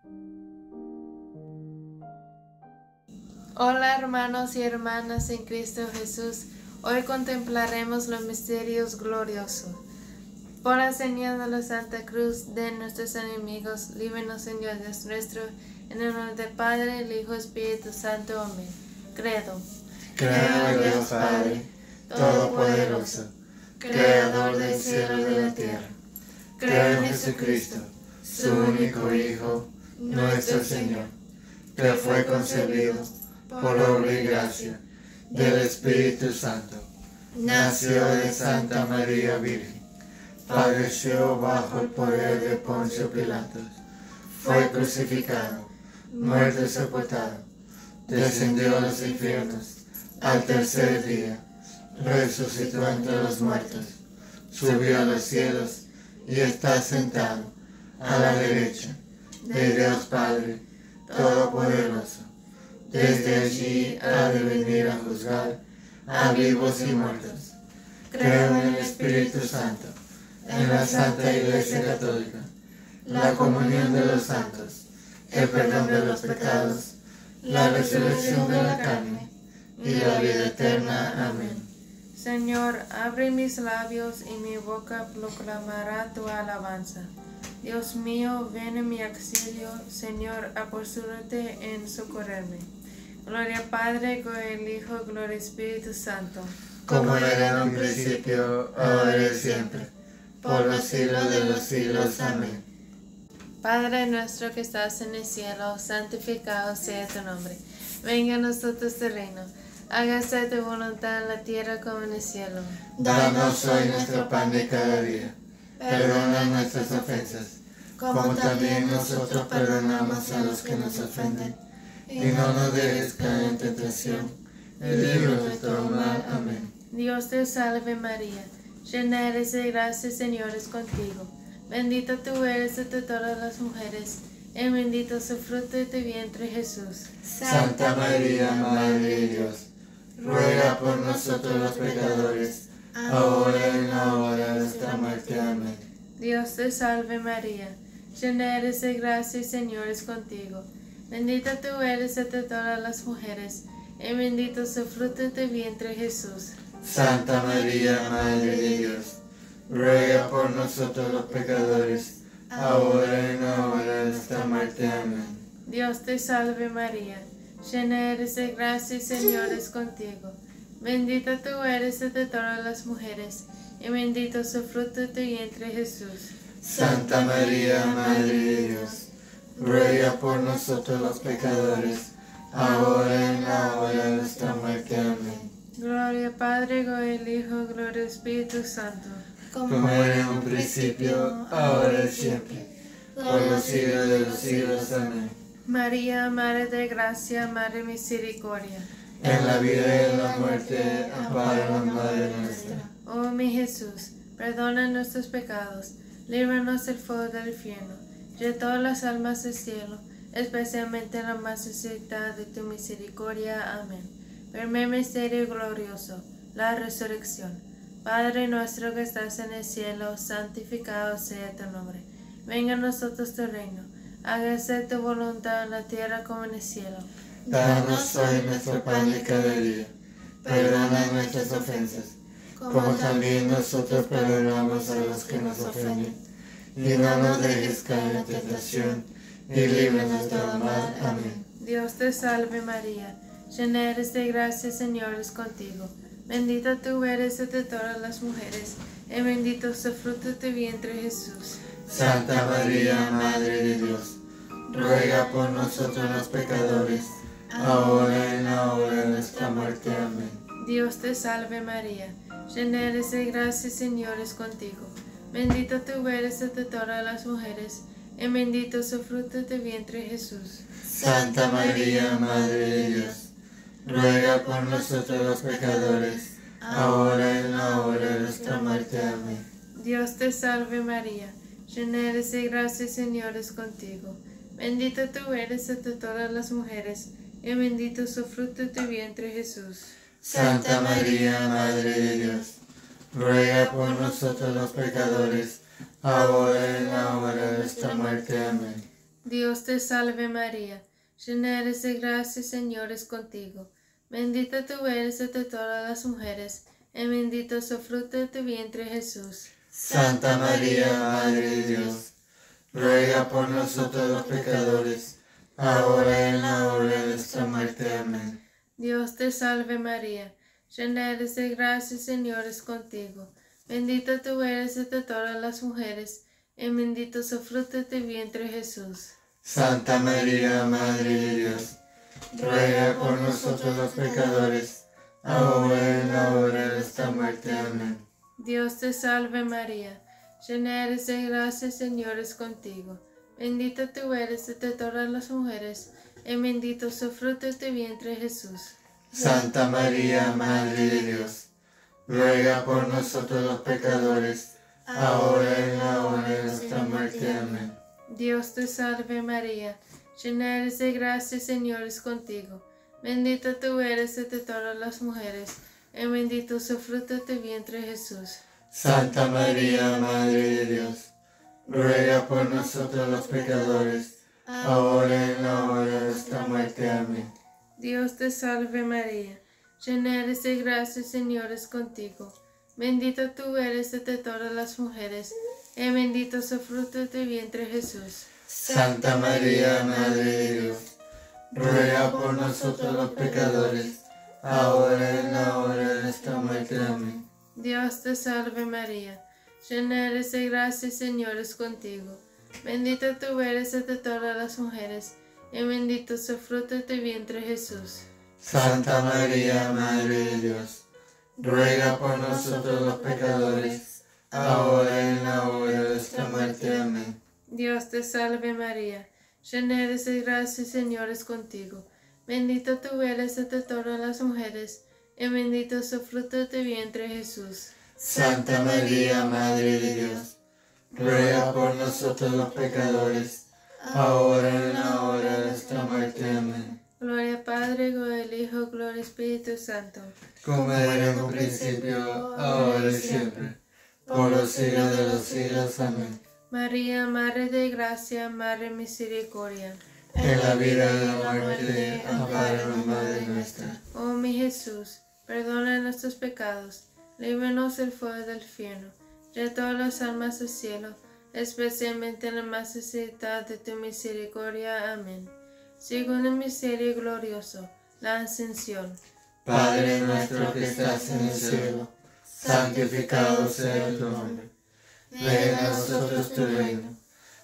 Hola hermanos y hermanas en Cristo Jesús, hoy contemplaremos los misterios gloriosos. Por la señal de la Santa Cruz de nuestros enemigos, líbranos Señor Dios nuestro, en el nombre del Padre, el Hijo y Espíritu Santo. Amén. Credo. Creo en Dios Padre, Todopoderoso, Creador del cielo y de la tierra. Creo en Jesucristo, su único Hijo, nuestro Señor, que fue concebido por obra y gracia del Espíritu Santo. Nació de Santa María Virgen, padeció bajo el poder de Poncio Pilatos, fue crucificado, muerto y sepultado, descendió a los infiernos, al tercer día resucitó entre los muertos, subió a los cielos y está sentado a la derecha de Dios Padre Todopoderoso. Desde allí ha de venir a juzgar a vivos y muertos. Creo en el Espíritu Santo, en la Santa Iglesia Católica, la comunión de los santos, el perdón de los pecados, la resurrección de la carne y la vida eterna. Amén. Señor, abre mis labios y mi boca proclamará tu alabanza. Dios mío, ven en mi auxilio, Señor, apresúrate en socorrerme. Gloria al Padre, gloria al Hijo, gloria al Espíritu Santo. Como era en un principio, ahora y siempre, por los siglos de los siglos. Amén. Padre nuestro que estás en el cielo, santificado sea tu nombre. Venga a nosotros tu reino. Hágase tu voluntad en la tierra como en el cielo. Danos hoy nuestro pan de cada día. Perdona nuestras ofensas, como también nosotros perdonamos a los que nos ofenden. Y no nos dejes caer en tentación, y líbranos de todo mal. Amén. Dios te salve María, llena eres de gracia, el Señor es contigo. Bendita tú eres entre todas las mujeres, y bendito es el fruto de tu vientre Jesús. Santa María, Madre de Dios, ruega por nosotros los pecadores, ahora y en la hora de nuestra muerte. Amén. Dios te salve María, llena eres de gracia, el Señor es contigo. Bendita tú eres entre todas las mujeres, y bendito es el fruto de tu vientre Jesús. Santa María, Madre de Dios, ruega por nosotros los pecadores, ahora y en la hora de nuestra muerte. Amén. Dios te salve María, llena eres de gracia, el Señor es contigo. Bendita tú eres entre todas las mujeres, y bendito es el fruto de tu vientre Jesús. Santa María, Madre de Dios, ruega por nosotros los pecadores, ahora y en la hora de nuestra muerte. Amén. Gloria al Padre, gloria al Hijo, gloria al Espíritu Santo. Como era en un principio, ahora y siempre, por los siglos de los siglos. Amén. María, Madre de Gracia, Madre de Misericordia. En la vida y en la muerte, ampáranos, Madre nuestra. Oh mi Jesús, perdona nuestros pecados, líbranos del fuego del infierno, lleva todas las almas del cielo, especialmente la más necesitada de tu misericordia. Amén. Primer misterio glorioso, la resurrección. Padre nuestro que estás en el cielo, santificado sea tu nombre. Venga a nosotros tu reino, hágase tu voluntad en la tierra como en el cielo. Danos hoy nuestro pan de cada día. Perdona nuestras ofensas, como también nosotros perdonamos a los que nos ofenden. Y no nos dejes caer en tentación, y líbranos de todo mal. Amén. Dios te salve María, llena eres de gracia, el Señor es contigo. Bendita tú eres entre todas las mujeres, y bendito es el fruto de tu vientre Jesús. Santa María, Madre de Dios, ruega por nosotros los pecadores, ahora y en la hora de nuestra muerte. Amén. Dios te salve María, llena eres de gracia, el Señor es contigo. Bendita tú eres entre todas las mujeres, y bendito es el fruto de tu vientre Jesús. Santa María, Madre de Dios, ruega por nosotros los pecadores, ahora y en la hora de nuestra muerte. Amén. Dios te salve María, llena eres de gracia, el Señor es contigo. Bendita tú eres entre todas las mujeres, y bendito es el fruto de tu vientre Jesús. Santa María, Madre de Dios, ruega por nosotros los pecadores, ahora y en la hora de nuestra muerte. Amén. Dios te salve María, llena eres de gracia, el Señor es contigo. Bendita tú eres entre todas las mujeres, y bendito es el fruto de tu vientre Jesús. Santa María, Madre de Dios, ruega por nosotros los pecadores, ahora y en la hora de nuestra muerte. Amén. Dios te salve María, llena eres de gracia, el Señor es contigo. Bendita tú eres entre todas las mujeres, y bendito es el fruto de tu vientre Jesús. Santa María, Madre de Dios, ruega por nosotros los pecadores, ahora y en la hora de nuestra muerte. Amén. Dios te salve María, llena eres de gracia, el Señor es contigo. Bendita tú eres entre todas las mujeres, y bendito es el fruto de tu vientre Jesús. Santa María, Madre de Dios, ruega por nosotros los pecadores, ahora y en la hora de nuestra muerte. Amén. Dios te salve María, llena eres de gracia, el Señor es contigo. Bendita tú eres entre todas las mujeres, y bendito es el fruto de tu vientre Jesús. Santa María, Madre de Dios, ruega por nosotros los pecadores, ahora y en la hora de nuestra muerte. Amén. Dios te salve María, llena eres de gracia, el Señor es contigo. Bendita tú eres entre todas las mujeres, y bendito es el fruto de tu vientre Jesús. Santa María, Madre de Dios, ruega por nosotros los pecadores, ahora y en la hora de nuestra muerte. Amén. Dios te salve María, llena eres de gracia, el Señor es contigo. Bendita tú eres entre todas las mujeres, y bendito es el fruto de tu vientre Jesús. Santa María, Madre de Dios, ruega por nosotros los pecadores, ahora y en la hora de nuestra muerte. Amén. Dios te salve María, llena eres de gracia, el Señor es contigo. Bendita tú eres entre todas las mujeres, y bendito es el fruto de tu vientre Jesús. Santa María, Madre de Dios, ruega por nosotros los pecadores, ahora y en la hora de nuestra muerte. Amén. Gloria al Padre, gloria al Hijo, gloria al Espíritu Santo. Como era en un principio, ahora y siempre, por los siglos de los siglos. Amén. María, Madre de Gracia, Madre de Misericordia. En la vida y en la muerte, ampáranos, Madre nuestra. Oh mi Jesús, perdona nuestros pecados, líbranos del fuego del infierno, lleva todas las almas al cielo, especialmente en la más necesidad de tu misericordia. Amén. Segundo misterio glorioso, la Ascensión. Padre nuestro que estás en el cielo, santificado sea tu nombre. Venga a nosotros tu reino.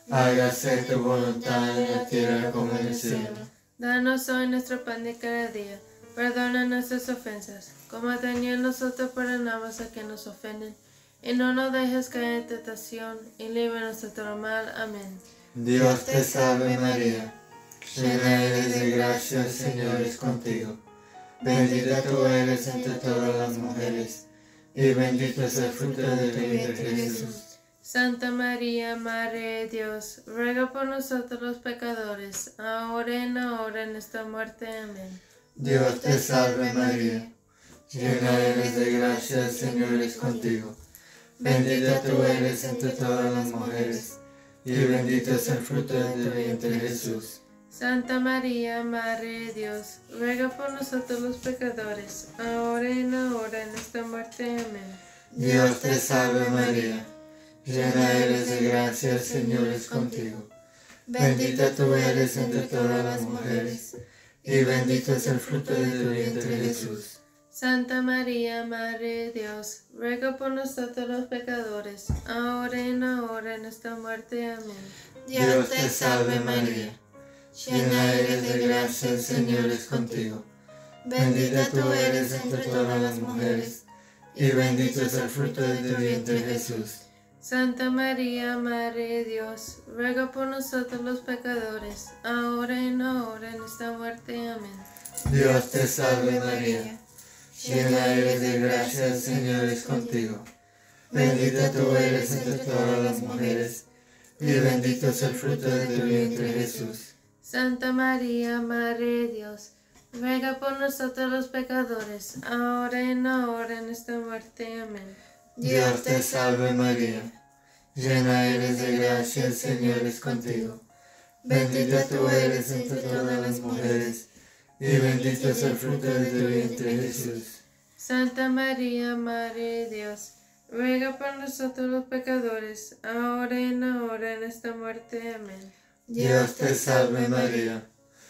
Hágase tu voluntad en la tierra como en el cielo. Danos hoy nuestro pan de cada día. Perdona nuestras ofensas, como también nosotros perdonamos a quienes nos ofenden. Y no nos dejes caer en tentación, y líbranos de todo mal. Amén. Dios te salve María, llena eres de gracia, el Señor es contigo. Bendita tú eres entre todas las mujeres, y bendito es el fruto de tu vientre Jesús. Santa María, Madre de Dios, ruega por nosotros los pecadores, ahora y en la hora de nuestra muerte. Amén. Dios te salve María, llena eres de gracia, el Señor es contigo. Bendita tú eres entre todas las mujeres, y bendito es el fruto de tu vientre Jesús. Santa María, Madre de Dios, ruega por nosotros los pecadores, ahora y en la hora de nuestra muerte. Amén. Dios te salve María, llena eres de gracia, el Señor es contigo. Bendita tú eres entre todas las mujeres, y bendito es el fruto de tu vientre Jesús. Santa María, Madre de Dios, ruega por nosotros los pecadores, ahora y en la hora de nuestra muerte. Amén. Dios te salve María, llena eres de gracia, el Señor es contigo. Bendita tú eres entre todas las mujeres, y bendito es el fruto de tu vientre Jesús. Santa María, Madre de Dios, ruega por nosotros los pecadores, ahora y en la hora de nuestra muerte. Amén. Dios te salve María, llena eres de gracia, el Señor es contigo. Bendita tú eres entre todas las mujeres, y bendito es el fruto de tu vientre Jesús. Santa María, Madre de Dios, ruega por nosotros los pecadores, ahora y en la hora de nuestra muerte. Amén. Dios te salve María, llena eres de gracia, el Señor es contigo. Bendita tú eres entre todas las mujeres, y bendito es el fruto de tu vientre, Jesús. Santa María, Madre de Dios, ruega por nosotros los pecadores, ahora y en la hora de nuestra muerte. Amén. Dios te salve María,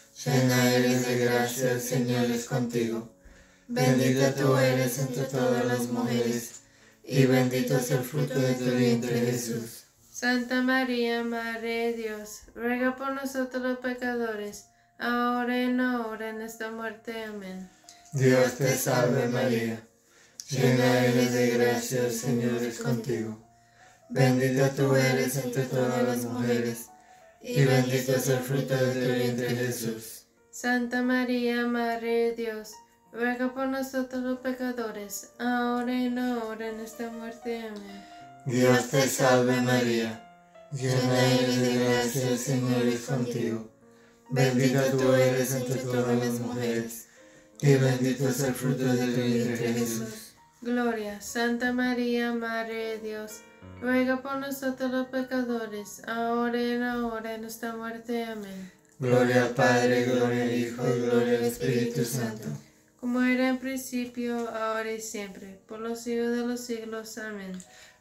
llena eres de gracia, el Señor es contigo. Bendita tú eres entre todas las mujeres, y bendito es el fruto de tu vientre, Jesús. Santa María, Madre de Dios, ruega por nosotros los pecadores, ahora y en la hora de nuestra muerte. Amén. Dios te salve María, llena eres de gracia, el Señor es contigo. Bendita tú eres entre todas las mujeres, y bendito es el fruto de tu vientre, Jesús. Santa María, Madre de Dios, ruega por nosotros los pecadores, ahora y en la hora de nuestra muerte. Amén. Dios te salve María, llena eres de gracia, el Señor es contigo. Bendita tú eres entre todas las mujeres, y bendito es el fruto de tu vientre, Jesús. Gloria, Santa María, Madre de Dios, ruega por nosotros los pecadores, ahora y en la hora de nuestra muerte. Amén. Gloria al Padre, gloria al Hijo, y gloria al Espíritu Santo. Como era en principio, ahora y siempre, por los siglos de los siglos. Amén.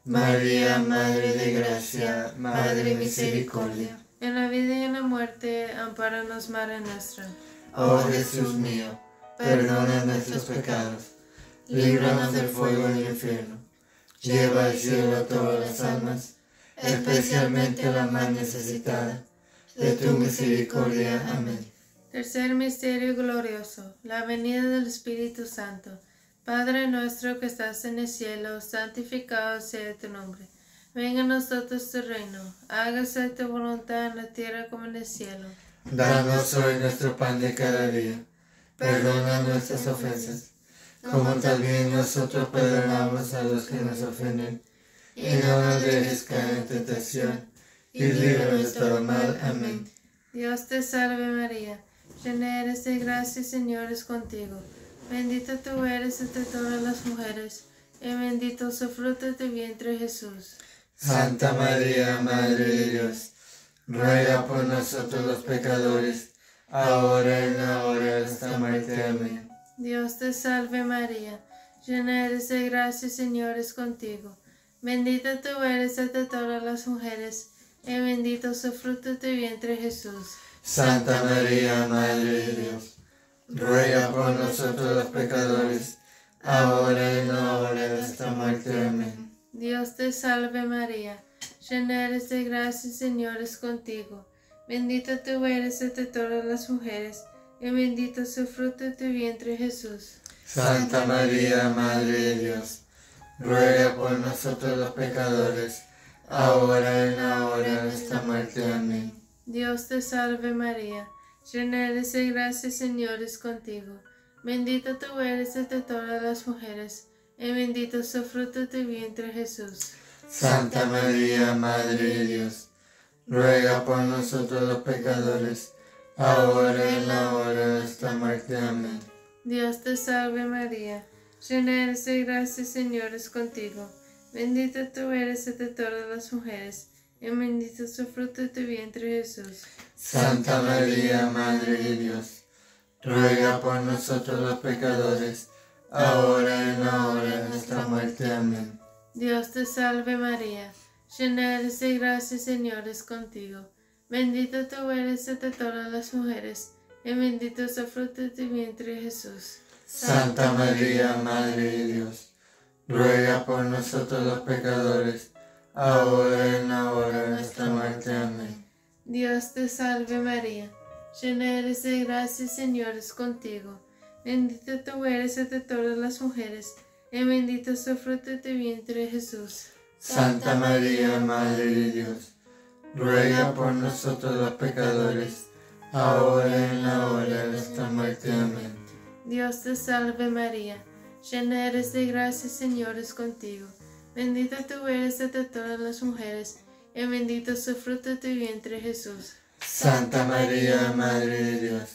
María, Madre de gracia, Madre de misericordia. En la vida y en la muerte, ampáranos, Madre nuestra. Oh Jesús mío, perdona nuestros pecados, líbranos del fuego del infierno, lleva al cielo a todas las almas, especialmente a la más necesitada de tu misericordia. Amén. Tercer misterio glorioso, la venida del Espíritu Santo. Padre nuestro que estás en el cielo, santificado sea tu nombre. Venga a nosotros tu reino, hágase tu voluntad en la tierra como en el cielo. Danos hoy nuestro pan de cada día, perdona nuestras ofensas, como también nosotros perdonamos a los que nos ofenden, y no nos dejes caer en tentación, y líbranos de todo mal. Amén. Dios te salve María, llena eres de gracia, el Señor es contigo. Bendita tú eres entre todas las mujeres, y bendito es el fruto de tu vientre, Jesús. Santa María, Madre de Dios, ruega por nosotros los pecadores, ahora y en la hora de nuestra muerte. Amén. Dios te salve María, llena eres de gracia, el Señor es contigo. Bendita tú eres entre todas las mujeres, y bendito es el fruto de tu vientre, Jesús. Santa María, Madre de Dios, ruega por nosotros los pecadores, ahora y en la hora de nuestra muerte. Amén. Dios te salve María, llena eres de gracia, el Señor es contigo. Bendita tú eres entre todas las mujeres, y bendito es el fruto de tu vientre, Jesús. Santa María, Madre de Dios, ruega por nosotros los pecadores, ahora y en la hora de nuestra muerte. Amén. Dios te salve María, llena eres de gracia, el Señor es contigo. Bendita tú eres entre todas las mujeres, y bendito es el fruto de tu vientre, Jesús. Santa María, Madre de Dios, ruega por nosotros los pecadores, ahora y en la hora de nuestra muerte. Amén. Dios te salve María, llena eres de gracia, el Señor es contigo. Bendita tú eres entre todas las mujeres, y bendito es el fruto de tu vientre, Jesús. Santa María, Madre de Dios, ruega por nosotros los pecadores, ahora y en la hora de nuestra muerte. Amén. Dios te salve María, llena eres de gracia, el Señor es contigo. Bendita tú eres entre todas las mujeres, y bendito es el fruto de tu vientre, Jesús. Santa María, Madre de Dios, ruega por nosotros los pecadores, ahora y en la hora de nuestra muerte. Amén. Dios te salve María, llena eres de gracia, el Señor es contigo. Bendita tú eres entre todas las mujeres, y bendito es el fruto de tu vientre, Jesús. Santa María, Madre de Dios, ruega por nosotros los pecadores, ahora y en la hora de nuestra muerte. Amén. Dios te salve María, llena eres de gracia, el Señor es contigo. Bendita tú eres entre todas las mujeres, y bendito es el fruto de tu vientre, Jesús. Santa María, Madre de Dios,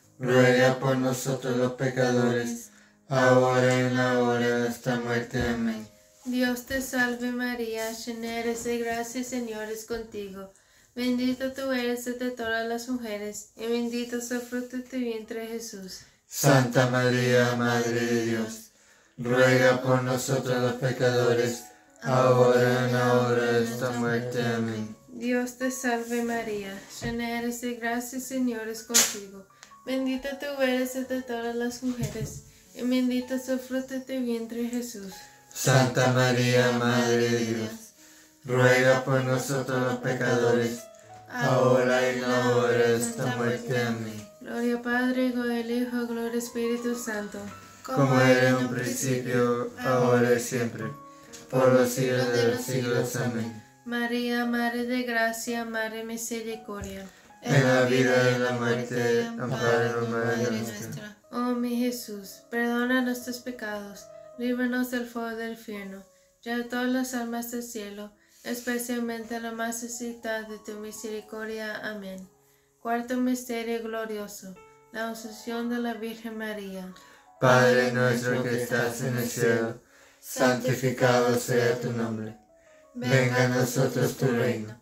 ruega por nosotros los pecadores, ahora y en la hora de nuestra muerte. Amén. Dios te salve María, llena eres de gracia, el Señor es contigo. Bendita tú eres entre todas las mujeres, y bendito es el fruto de tu vientre, Jesús. Santa María, Madre de Dios, ruega por nosotros los pecadores, ahora y en la hora de nuestra muerte. Amén. Dios te salve María, llena eres de gracia, el Señor es contigo. Bendita tú eres entre todas las mujeres, y bendito es el fruto de tu vientre, Jesús. Santa María, Madre de Dios, ruega por nosotros los pecadores, ahora y en la hora de nuestra muerte. Amén. Gloria al Padre, gloria al Hijo, gloria al Espíritu Santo. Como era en un principio, ahora y siempre, por los siglos de los siglos. Amén. María, Madre de Gracia, Madre de Misericordia. En la vida y en la muerte, ampáranos, Madre nuestra. Oh mi Jesús, perdona nuestros pecados, líbranos del fuego del infierno, lleva todas las almas del cielo, especialmente la más necesitada de tu misericordia. Amén. Cuarto misterio glorioso, la Asunción de la Virgen María. Padre nuestro que estás en el cielo, santificado sea tu nombre. Venga a nosotros tu reino.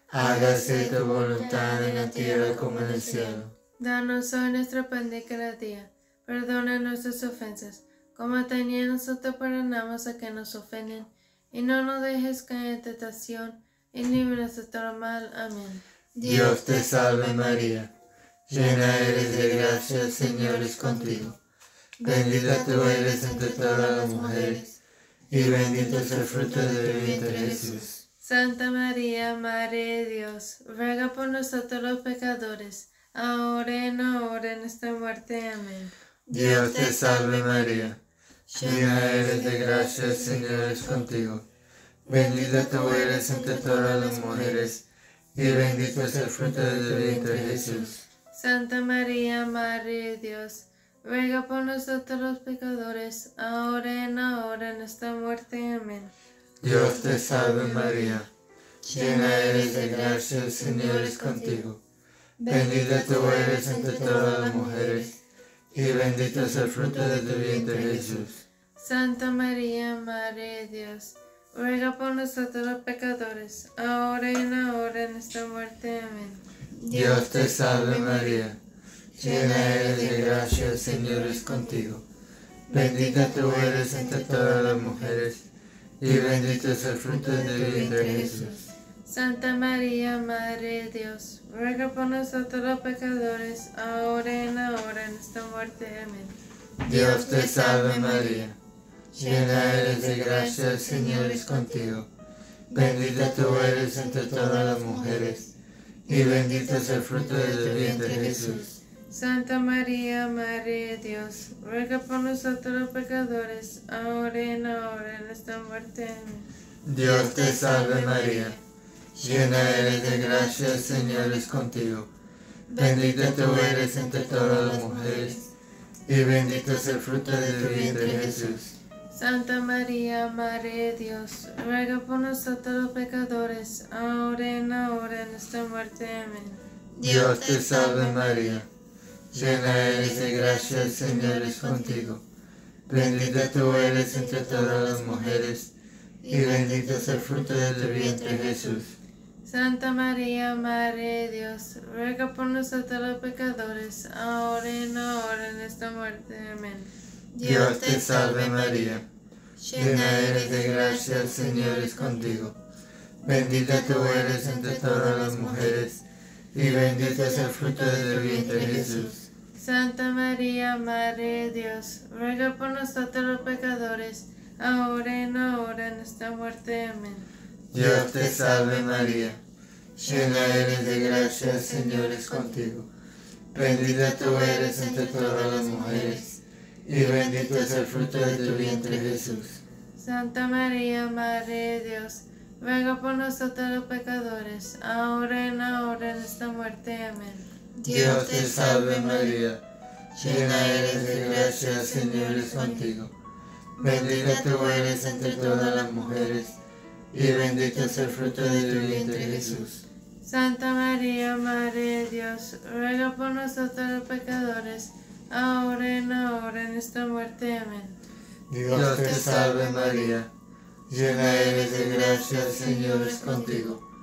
Hágase tu voluntad en la tierra como en el cielo. Danos hoy nuestro pan de cada día. Perdona nuestras ofensas, como también nosotros perdonamos a quienes nos ofenden. Y no nos dejes caer en tentación, y líbranos de todo mal. Amén. Dios te salve María, llena eres de gracia, el Señor es contigo. Bendita tú eres entre todas las mujeres, y bendito es el fruto de tu vientre, Jesús. Santa María, Madre de Dios, ruega por nosotros los pecadores, ahora y en la hora de nuestra muerte. Amén. Dios te salve María, llena eres de gracia, el Señor es contigo. Bendita tú eres entre todas las mujeres, y bendito es el fruto de tu vientre, Jesús. Santa María, Madre de Dios, ruega por nosotros los pecadores, ahora y en la hora de nuestra muerte. Amén. Dios te salve María, llena eres de gracia, el Señor es contigo. Bendita tú eres entre todas las mujeres, y bendito es el fruto de tu vientre, Jesús. Santa María, Madre de Dios, ruega por nosotros los pecadores, ahora y en la hora de nuestra muerte. Amén. Dios te salve María, llena eres de gracia, el Señor es contigo. Bendita tú eres entre todas las mujeres, y bendito es el fruto de tu vientre, Jesús. Santa María, Madre de Dios, ruega por nosotros los pecadores, ahora y en la hora de nuestra muerte. Amén. Dios te salve María, llena eres de gracia, el Señor es contigo. Bendita tú eres entre todas las mujeres, y bendito es el fruto de tu vientre, Jesús. Santa María, Madre de Dios, ruega por nosotros los pecadores, ahora y en la hora de nuestra muerte. Amén. Dios te salve María, llena eres de gracia, el Señor es contigo. Bendita tú eres entre todas las mujeres, y bendito es el fruto de tu vientre, Jesús. Santa María, Madre de Dios, ruega por nosotros los pecadores, ahora y en la hora de nuestra muerte. Amén. Dios te salve María, llena eres de gracia, el Señor es contigo. Bendita tú eres entre todas las mujeres, y bendito es el fruto de tu vientre, Jesús. Santa María, Madre de Dios, ruega por nosotros los pecadores, ahora y en la hora de nuestra muerte. Amén. Dios te salve María, llena eres de gracia, el Señor es contigo. Bendita tú eres entre todas las mujeres, y bendito es el fruto de tu vientre, Jesús. Santa María, Madre de Dios, ruega por nosotros los pecadores, ahora y en la hora de nuestra muerte. Amén. Dios te salve María, llena eres de gracia, el Señor es contigo. Bendita tú eres entre todas las mujeres, y bendito es el fruto de tu vientre, Jesús. Santa María, Madre de Dios, ruega por nosotros los pecadores, ahora y en la hora de nuestra muerte. Amén. Dios te salve María, llena eres de gracia, el Señor es contigo. Bendita tú eres entre todas las mujeres, y bendito es el fruto de tu vientre, Jesús. Santa María, Madre de Dios, ruega por nosotros los pecadores, ahora y en la hora de nuestra muerte. Amén. Dios te salve María, llena eres de gracia, el Señor es contigo.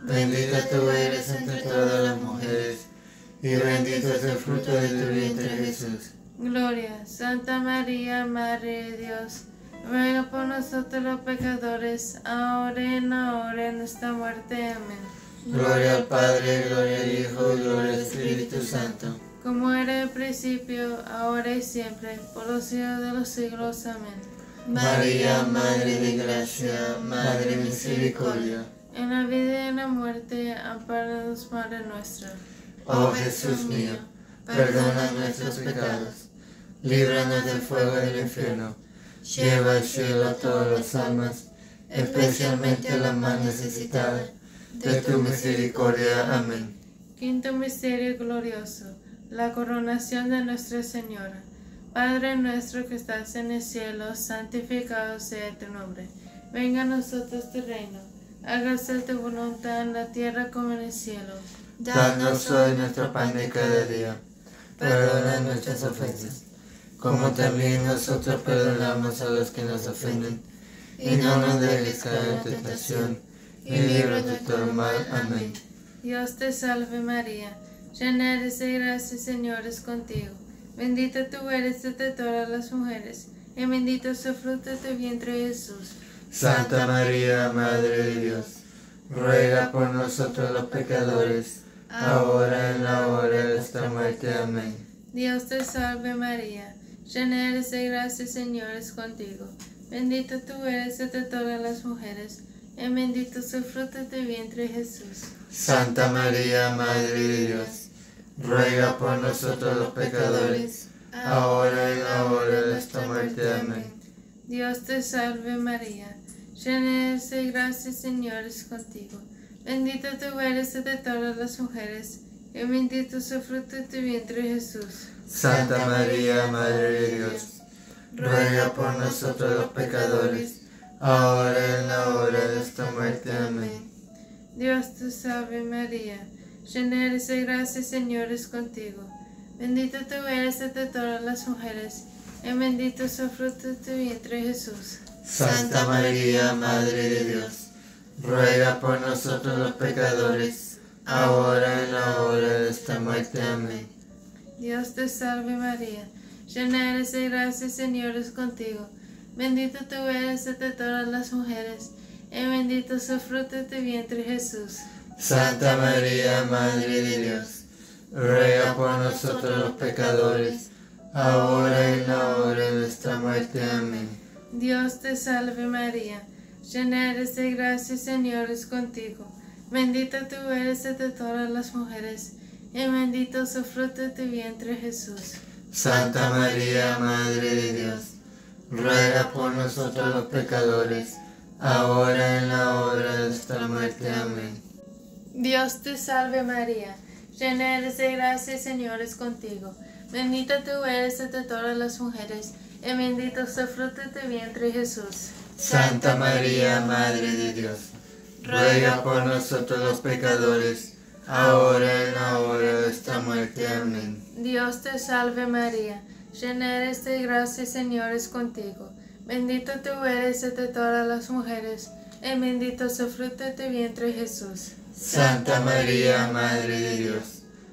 Bendita tú eres entre todas las mujeres, y bendito es el fruto de tu vientre, Jesús. Gloria, Santa María, Madre de Dios, ruega por nosotros los pecadores, ahora y en la hora de nuestra muerte. Amén. Gloria al Padre, gloria al Hijo, gloria al Espíritu Santo. Como era en el principio, ahora y siempre, por los siglos de los siglos. Amén. María, Madre de gracia, Madre de misericordia. En la vida y en la muerte, ampáranos, Madre nuestra. Oh Jesús mío, perdona nuestros pecados, líbranos del fuego del infierno, lleva al cielo a todas las almas, especialmente a las más necesitadas de tu misericordia. Amén. Quinto misterio glorioso, la coronación de Nuestra Señora. Padre nuestro que estás en el cielo, santificado sea tu nombre. Venga a nosotros tu reino. Hágase tu voluntad en la tierra como en el cielo. Danos hoy nuestro pan de cada día. Perdona nuestras ofensas, como también nosotros perdonamos a los que nos ofenden. Y no nos dejes caer en tentación, y líbranos de todo mal. Amén. Dios te salve María, llena eres de gracia, el Señor es contigo. Bendita tú eres entre todas las mujeres, y bendito es el fruto de tu vientre, Jesús. Santa María, Madre de Dios, ruega por nosotros los pecadores, ahora y en la hora de nuestra muerte. Amén. Dios te salve María, llena eres de gracia, el Señor es contigo. Bendita tú eres entre todas las mujeres, y bendito es el fruto de tu vientre, Jesús. Santa María, Madre de Dios, ruega por nosotros los pecadores, ahora y en la hora de nuestra muerte. Amén. Dios te salve María, llena eres de gracia, el Señor es contigo. Bendita tú eres entre todas las mujeres, y bendito es el fruto de tu vientre, Jesús. Santa María, Madre de Dios, ruega por nosotros los pecadores, ahora y en la hora de nuestra muerte. Amén. Dios te salve María, llena eres de gracia, el Señor es contigo. Bendita tú eres entre todas las mujeres, y bendito es el fruto de tu vientre, Jesús. Santa María, Madre de Dios, ruega por nosotros los pecadores, ahora y en la hora de nuestra muerte. Amén. Dios te salve María, llena eres de gracia, el Señor es contigo. Bendita tú eres entre todas las mujeres, y bendito es el fruto de tu vientre, Jesús. Santa María, Madre de Dios, ruega por nosotros los pecadores, ahora y en la hora de nuestra muerte. Amén. Dios te salve María, llena eres de gracia, el Señor es contigo. Bendita tú eres entre todas las mujeres, y bendito es el fruto de tu vientre, Jesús. Santa María, Madre de Dios, ruega por nosotros los pecadores, ahora y en la hora de nuestra muerte. Amén. Dios te salve María, llena eres de gracia, el Señor es contigo. Bendita tú eres entre todas las mujeres, y bendito es el fruto de tu vientre, Jesús. Santa María, Madre de Dios, ruega por nosotros los pecadores, ahora y en la hora de nuestra muerte. Amén. Dios te salve María, llena eres de gracia, el Señor es contigo. Bendita tú eres entre todas las mujeres, y bendito es el fruto de tu vientre, Jesús. Santa María, Madre de Dios,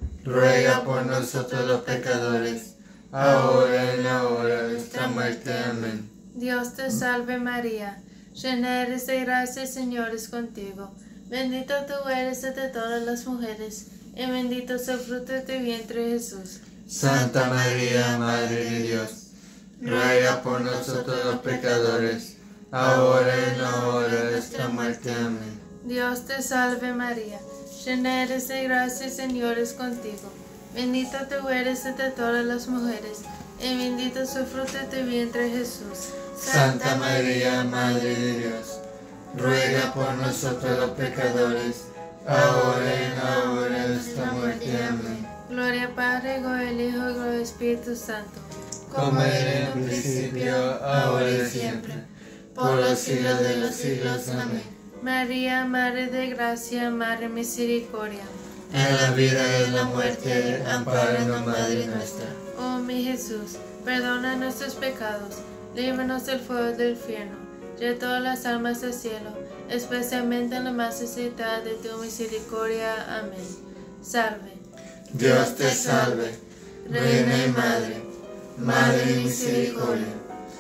ruega por nosotros los pecadores, ahora y en la hora de nuestra muerte. Amén. Dios te salve María, llena eres de gracia, el Señor es contigo. Bendita tú eres entre todas las mujeres, y bendito es el fruto de tu vientre, Jesús. Santa María, Madre de Dios, ruega por nosotros los pecadores, ahora y en la hora de nuestra muerte. Amén. Dios te salve María, llena eres de gracia, el Señor es contigo. Bendita tú eres entre todas las mujeres, y bendito es el fruto de tu vientre, Jesús. Santa María, Madre de Dios, ruega por nosotros los pecadores, ahora y en la hora de nuestra muerte. Amén. Gloria al Padre, gloria al Hijo y gloria al Espíritu Santo. Como era en un principio, ahora y siempre, por los siglos de los siglos. Amén. María, Madre de Gracia, Madre de Misericordia. En la vida y en la muerte, ampáranos, Madre nuestra. Oh mi Jesús, perdona nuestros pecados, líbranos del fuego del infierno, lleva todas las almas del cielo, especialmente en la más necesidad de tu misericordia. Amén. Salve. Dios te salve, Reina y Madre, Madre de misericordia,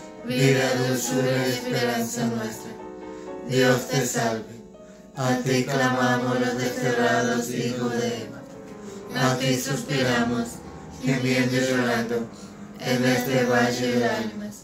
vida, dulzura y esperanza nuestra. Dios te salve. A ti clamamos los desterrados hijos de Eva. A ti suspiramos, gimiendo y llorando, en este valle de lágrimas.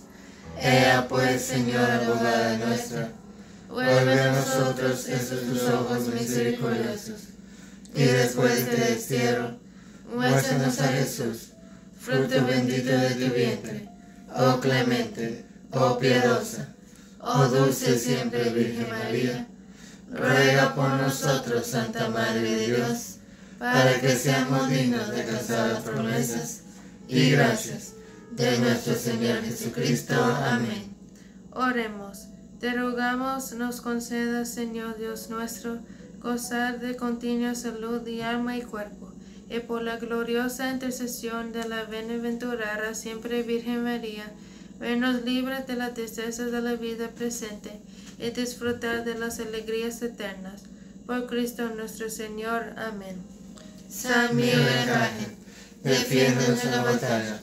Ea pues, Señora abogada nuestra, vuelve a nosotros esos tus ojos misericordiosos, y después del destierro, muéstranos a Jesús, fruto bendito de tu vientre, oh clemente, oh piadosa, oh dulce siempre Virgen María. Ruega por nosotros, Santa Madre de Dios, para que seamos dignos de alcanzar las promesas y gracias de nuestro Señor Jesucristo. Amén. Oremos. Te rogamos nos concedas, Señor Dios nuestro, gozar de continua salud de alma y cuerpo, y por la gloriosa intercesión de la bienaventurada siempre Virgen María, vernos libres de las tristezas de la vida presente y disfrutar de las alegrías eternas. Por Cristo nuestro Señor. Amén. San Miguel Arcángel, defiéndonos en la batalla.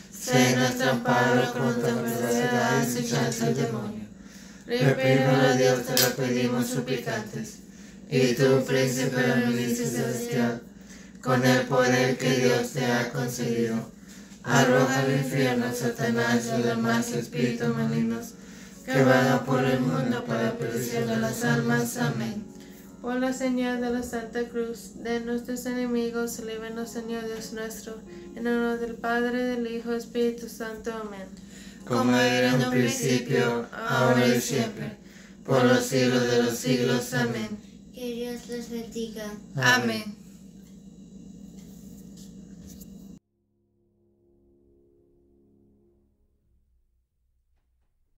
Sé nuestro amparo contra la adversidad y acechanza del demonio. Reprímelo a Dios, te lo pedimos suplicantes. Y tú, príncipe de la milicia celestial, con el poder que Dios te ha concedido, arroja al infierno a Satanás y a los demás espíritus malignos que vagan por el mundo para la perdición de las almas. Amén. Por la señal de la Santa Cruz de nuestros enemigos, líbranos, Señor Dios nuestro, en honor del Padre, del Hijo y Espíritu Santo. Amén. Como era en un principio, ahora y siempre, por los siglos de los siglos. Amén. Que Dios los bendiga. Amén.